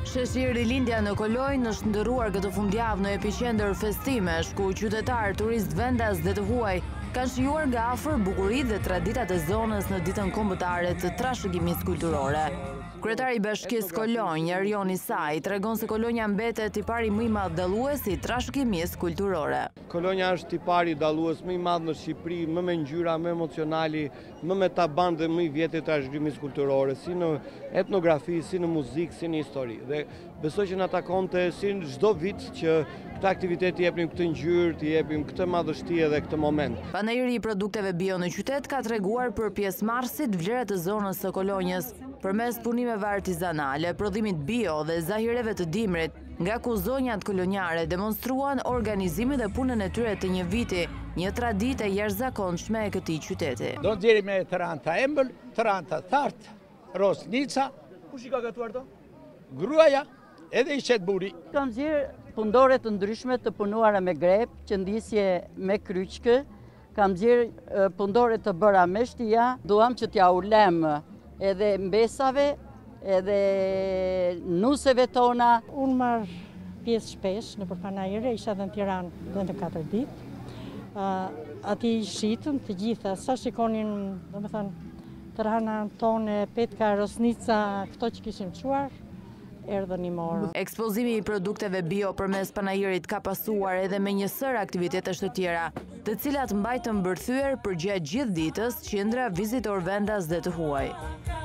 Sheshi Rilindja në Kolonjë është ndërruar këtë fundjavë në epiqendër festimesh, ku qytetarë, turistë vendas dhe të huaj kanë shijuar nga afër bukuritë dhe traditat e zonës në ditën kombëtare të trashëgimisë kulturore. Kryetari i Bashkisë Kolonjë, Erion Isaj, tregon se Kolonja mbetet tipari më i madh dallues i trashëgimisë kulturore. Kolonja është tipari dallues më i madh në Shqipëri, më me ngjyra, më emocionali, më me taban dhe më i vjetë të trashëgimisë kulturore, si në etnografi, si në muzikë, si në histori. Dhe besoj që na takonte si çdo vit që këtë aktivitet i jepim këtë ngjyrë, i jepim këtë madhështi edhe këtë moment. Panajiri i produkteve bio në qytet ka treguar për pjesëmarrësit vlerat e zonës së Kolonjës përmes punimeve artizanale, prodhimit bio dhe zahireve të dimrit, nga ku zonjat kolonjare demonstruan organizimin dhe punën e tyre të një viti, një traditë e jashtëzakonshme e këtij qyteti. Do nxjerrim me Taranta embël, Taranta thart, rosnica. Kush i ka gatuar to? Gruaja, edhe i qetë buri. Kam nxjerr fundore të ndryshme të punuara me grep, qëndisje me kryqkë, kam nxjerr fundore të bëra me shtia, duam që t'ja ulem edhe mbesave, edhe nuseve tona. Unë marr pjesë shpesh në panajire, isha dhe në Tiranë dhe në 4 ditë. Ati shitëm të gjitha, sa shikonin, Tirana tonë, petka, rosnica, këto që kishim quar, erdhën i morë. Ekspozimi i produkteve bio përmes panajirit ka pasuar edhe me një sër aktivitetesh të tjera, të cilat mbajtën mbërthyer përgjatë gjithë ditës qendra vizitor vendas dhe të huaj.